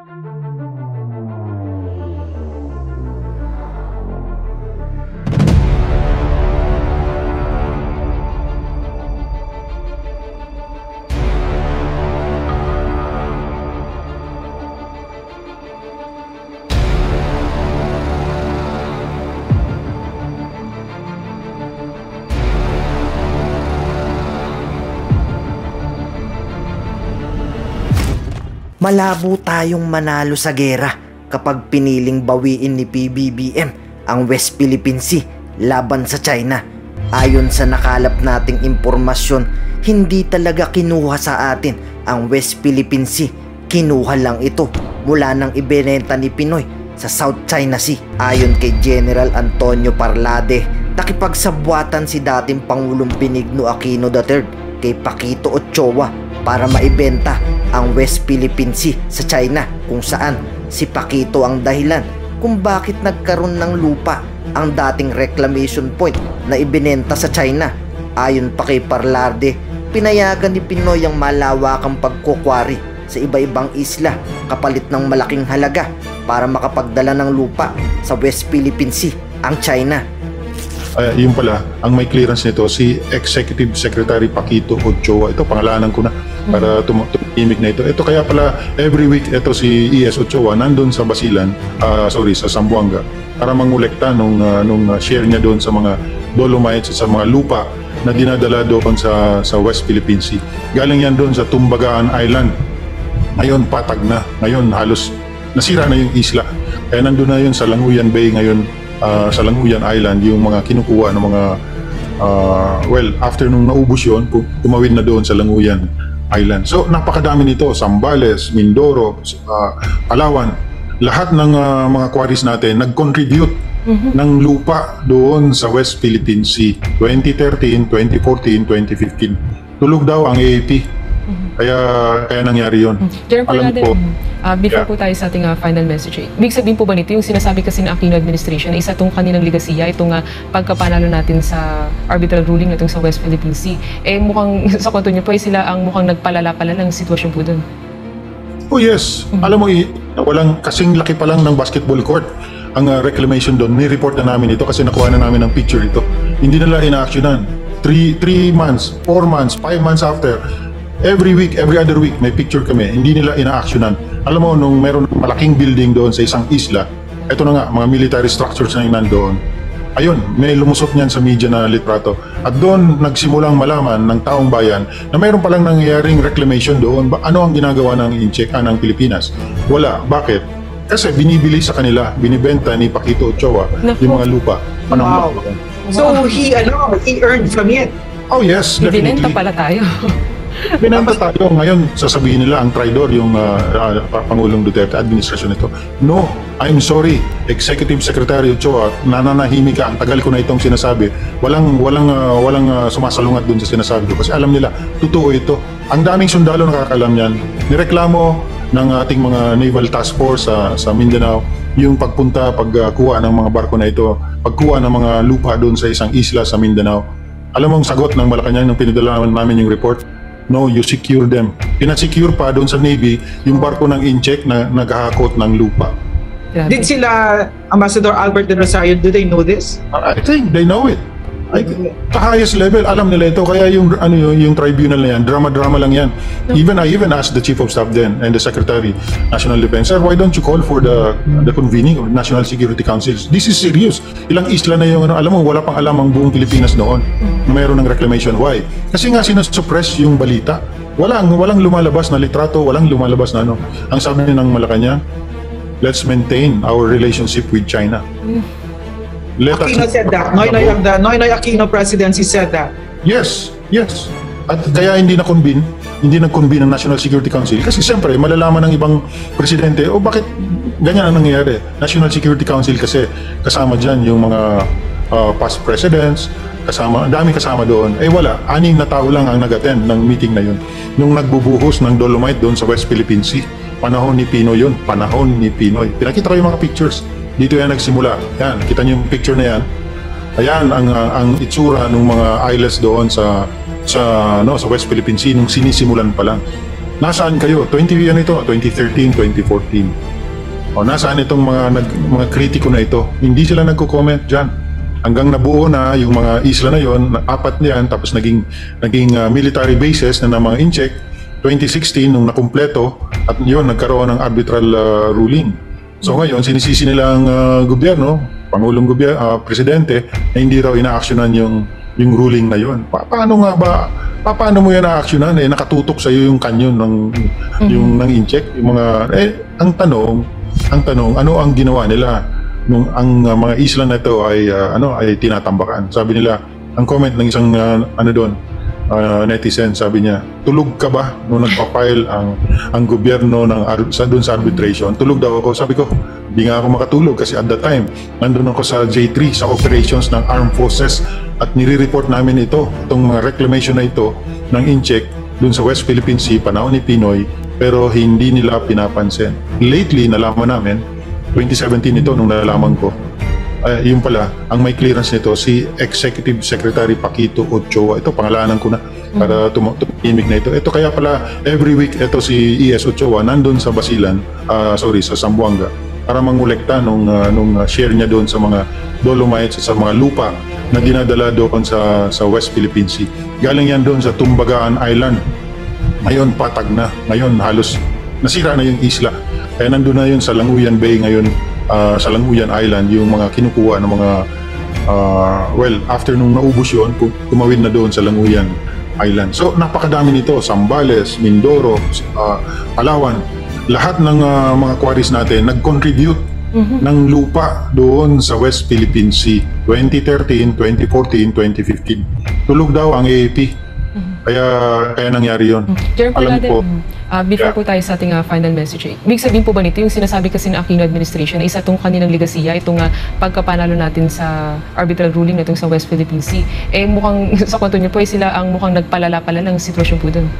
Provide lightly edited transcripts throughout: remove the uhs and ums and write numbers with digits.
Malabo tayong manalo sa gera kapag piniling bawiin ni PBBM ang West Philippine Sea laban sa China. Ayon sa nakalap nating impormasyon, hindi talaga kinuha sa atin ang West Philippine Sea. Kinuha lang ito mula ng Ibenenta ni Pinoy sa South China Sea. Ayon kay General Antonio Parlade, nakipagsabwatan si dating Pangulong Benigno Aquino III kay Paquito Ochoa para maibenta ang West Philippine Sea sa China, kung saan si Paquito ang dahilan kung bakit nagkaroon ng lupa ang dating reclamation point na ibinenta sa China. Ayon pa kay Parlade, pinayagan ni Pinoy ang malawakang pagkukwari sa iba-ibang isla kapalit ng malaking halaga para makapagdala ng lupa sa West Philippine Sea ang China. Yun pala, ang may clearance nito si Executive Secretary Paquito Ochoa. Ito, pangalanan ko na para tumimik na ito. Ito kaya pala every week ito si ES Ochoa nandun sa Basilan, sa Zamboanga para mangolekta nung share niya doon sa mga dolomites at sa mga lupa na dinadala doon sa West Philippine Sea. Galing yan doon sa Tumbagaan Island. Ngayon patag na. Ngayon halos nasira na yung isla. Kaya nandun na yun sa Languyan Bay ngayon, sa Languyan Island, yung mga kinukuha ng mga after nung naubos yun, tumawid na doon sa Languyan Island. So napakadami nito, Zambales, Mindoro, Palawan, lahat ng mga quarries natin nag-contribute ng lupa doon sa West Philippine Sea 2013, 2014, 2015. Tulog daw ang AAP. Kaya nangyari yun. Alam ko, before po tayo sa ating final message, ibig sabihin po ba nito yung sinasabi kasi ng Aquino administration na isa itong kanilang ligasiya, itong pagkapanalo natin sa arbitral ruling na itong sa West Philippine Sea, mukhang sa konto nyo po sila ang mukhang nagpalala-pala ng sitwasyon po doon. Oh yes, alam mo, walang kasing laki pa lang ng basketball court ang reclamation doon. Ni-report na namin ito kasi nakuha na namin ng picture ito. Hindi nila ina-actionan. 3 months, 4 months, 5 months after, every week, every other week, may picture kami, hindi nila ina-actionan. Alam mo, nung meron malaking building doon sa isang isla, eto na nga, mga military structures na yung nandoon. Ayun, may lumusot niyan sa media na litrato. At doon, nagsimulang malaman ng taong bayan na mayroon palang nangyayaring reclamation doon. Ano ang ginagawa ng ng Pilipinas? Wala. Bakit? Kasi binibili sa kanila, binibenta ni Paquito Ochoa yung mga lupa. Wow. So, he earned from it? Oh yes, definitely. Ibenenta pala tayo. Binenta tayo. Ngayon, sasabihin nila ang traidor yung Pangulong Duterte, administrasyon nito. No, I'm sorry, Executive Secretary Ochoa, nananahimik ka. Ang tagal ko na itong sinasabi. Walang sumasalungat dun sa sinasabi ko. Kasi alam nila, totoo ito. Ang daming sundalo nakakalam yan. Nireklamo ng ating mga Naval Task Force sa Mindanao yung pagkuha ng mga barko na ito, pagkuha ng mga lupa doon sa isang isla sa Mindanao. Alam mo ang sagot ng Malacanang nung pinadala namin yung report? No, you secure them. Pinasecure pa doon sa Navy yung barko ng incheck na naghahakot ng lupa. Did sila, Ambassador Albert de Rosario, do they know this? I think they know it. Sa highest level, alam nila ito. Kaya yung tribunal na yan, drama-drama lang yan. I even asked the Chief of Staff then and the Secretary, National Defense, sir, why don't you call for the convening of National Security Councils? This is serious. Ilang isla na yung, alam mo, wala pang alam ang buong Pilipinas noon na mayroon ng reclamation. Why? Kasi nga sinasuppress yung balita. Walang lumalabas na litrato, walang lumalabas na ano. Ang sabi ng Malacanang, let's maintain our relationship with China. Aquino said that. The Noynoy Aquino presidency said that. Yes. At kaya hindi nag-convene ang National Security Council kasi siyempre malalaman ng ibang presidente bakit ganyan ang nangyayari. National Security Council kasi kasama dyan yung mga past presidents, dami kasama doon. Wala, 6 na tao lang ang nag-attend ng meeting na yun. Nung nagbubuhos ng dolomite doon sa West Philippine Sea, panahon ni Pinoy yun, panahon ni Pinoy. Pinakita ko yung mga pictures. Dito yan nagsimula. Yan, kita niyo yung picture na yan. Ayan ang itsura ng mga islands doon sa West Philippine Sea nung sinisimulan pa lang. nasaan kayo? 2013, 2014. O nasaan itong mga kritiko na ito? Hindi sila nagko-comment dyan. Hanggang nabuo na yung mga isla na yon, apat niyan, tapos naging military bases na ng mga incheck. 2016 nung nakumpleto at yun nagkaroon ng arbitral ruling. So ngayon sinisisi nila ang gobyerno, pangulong gobyerno, presidente na hindi raw ina-actionan yung ruling na yon. Paano nga ba? Paano mo yan na-actionan? Nakatutok sa iyo yung kanyon ng incheck, yung mga ang tanong, ano ang ginawa nila nung ang mga isla na ito ay tinatambakan? Sabi nila, ang comment ng isang netizen, sabi niya, tulog ka ba nung nagpa-file ang gobyerno doon sa arbitration? Tulog daw ako. Sabi ko, hindi nga ako makatulog kasi at that time, nandun ako sa J3, sa operations ng Armed Forces at nire-report namin itong mga reclamation na ito ng incheck doon sa West Philippine Sea, panahon ni Pinoy, pero hindi nila pinapansin. Lately, nalaman namin, 2017 ito nung nalaman ko, yung pala, ang may clearance nito, si Executive Secretary Paquito Ochoa. Ito, pangalanan ko na para tumimik na ito. Ito kaya pala, every week, ito si ES Ochoa, nandun sa Basilan, sa Zamboanga, para mangolekta nung share niya doon sa mga dolomites, sa mga lupa na dinadala doon sa West Philippine Sea. Galing yan doon sa Tumbagaan Island. Ngayon, patag na. Ngayon, halos nasira na yung isla. Kaya nandun na yun sa Languyan Bay ngayon, sa Languyan Island, yung mga kinukuha ng mga after nung naubos yun, tumawid na doon sa Languyan Island. So napakadami nito, Zambales, Mindoro, Palawan, lahat ng mga quarries natin nag-contribute ng lupa doon sa West Philippine Sea 2013, 2014, 2015. Tulog daw ang AAP. Kaya nangyari yun. Alam po, before po tayo sa ating final message, ibig sabihin po ba nito yung sinasabi kasi ng Aquino administration na isa itong kanilang legasiya, itong pagkapanalo natin sa arbitral ruling na itong sa West Philippine Sea, mukhang sa kwento niyo po sila ang mukhang nagpalala-pala ng sitwasyon po doon.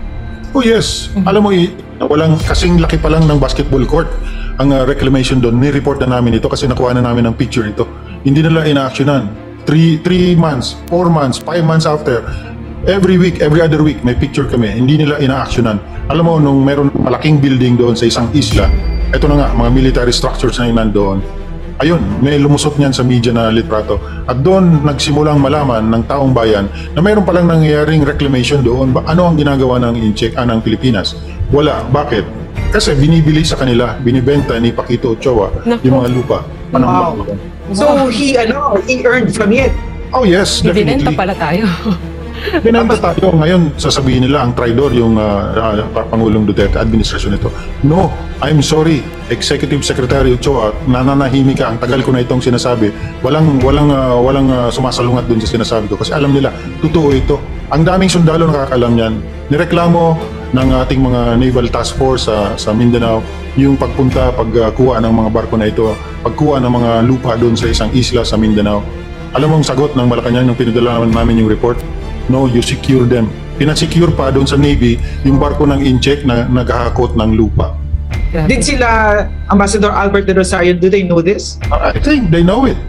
Oh yes. Alam mo, walang kasing laki pa lang ng basketball court ang reclamation doon. Ni-report na namin ito kasi nakuha na namin ng picture ito. Hindi nila ina-actionan. 3 months, 4 months, 5 months after, every week, every other week, may picture kami. Hindi nila ina-actionan. Alam mo, nung meron malaking building doon sa isang isla, eto na nga, mga military structures na yung nandoon. Ayun, may lumusot niyan sa media na litrato. At doon nagsimulang malaman ng taong bayan na mayroon palang nangyayaring reclamation doon. Ano ang ginagawa ng incheck ng Pilipinas? Wala. Bakit? Kasi binibili sa kanila, binibenta ni Paquito Ochoa yung mga lupa. Wow. So he earned from it. Oh yes, definitely. Ibenenta pala tayo. Binenta tayo. Ngayon, sasabihin nila ang traidor yung Pangulong Duterte, administrasyon nito. No, I'm sorry, Executive Secretary Ochoa, nananahimik ka. Ang tagal ko na itong sinasabi. Walang sumasalungat dun sa sinasabi ko. Kasi alam nila, totoo ito. Ang daming sundalo nakakalam yan. Nireklamo ng ating mga Naval Task Force sa Mindanao yung pagkuha ng mga barko na ito, pagkuha ng mga lupa doon sa isang isla sa Mindanao. Alam mo ang sagot ng Malacanang nung pinadala namin yung report? No, you secure them. Pinasecure pa doon sa Navy yung barko ng incheck na naghahakot ng lupa. Did sila, Ambassador Albert de Rosario, do they know this? I think they know it.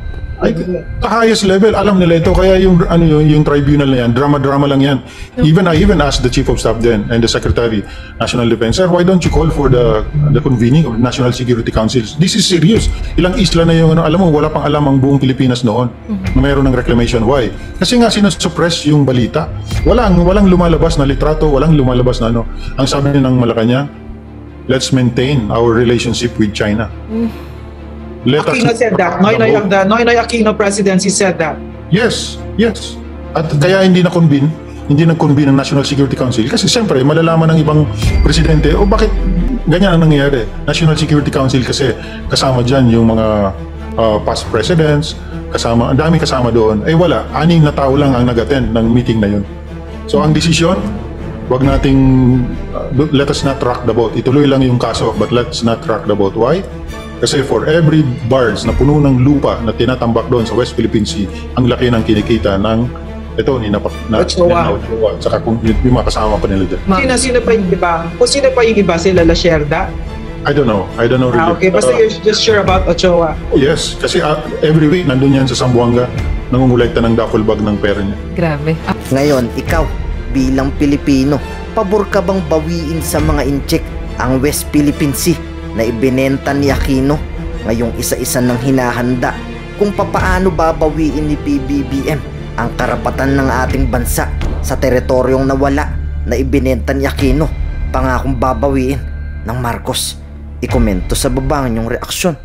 The highest level, alam nila ito. Kaya yung tribunal na yan, drama-drama lang yan. I even asked the Chief of Staff then and the Secretary, National Defense, sir, why don't you call for the convening of National Security Councils? This is serious. Ilang isla na yung, alam mo, wala pang alam ang buong Pilipinas noon na mayroon ng reclamation. Why? Kasi nga sinusuppress yung balita. Walang lumalabas na litrato, walang lumalabas na ano. Ang sabi ng Malacanang, let's maintain our relationship with China. Aquino said that. The Noynoy Aquino presidency said that. Yes. At kaya hindi nag-convene ang National Security Council kasi siyempre malalaman ng ibang presidente bakit ganyan ang nangyayari. National Security Council kasi kasama dyan yung mga past presidents, ang dami kasama doon. Wala, 6 na tao lang ang nag-attend ng meeting na yun. So ang desisyon, wag nating let us not rock the boat. Ituloy lang yung kaso but let's not rock the boat. Why? Kasi for every barge na puno ng lupa na tinatambak doon sa West Philippine Sea, ang laki ng kinikita ng ni Ochoa. Saka yung mga kasama pa nila dyan. Sino pa yung iba? O sino pa yung iba? Sila Lasherda? I don't know really. Okay, basta you're just sure about Ochoa. Yes, kasi every week nandun yan sa Zamboanga, nangungulekta ng duffel bag ng pera niya. Grabe. Ngayon, ikaw bilang Pilipino, pabor ka bang bawiin sa mga incheck ang West Philippine Sea na ibinenta ni Aquino? Ngayong isa-isa nang hinahanda kung papaano babawiin ni PBBM ang karapatan ng ating bansa sa teritoryong nawala na ibinenta ni Aquino, pangakong babawiin ng Marcos. Ikomento sa baba ang inyong reaksyon.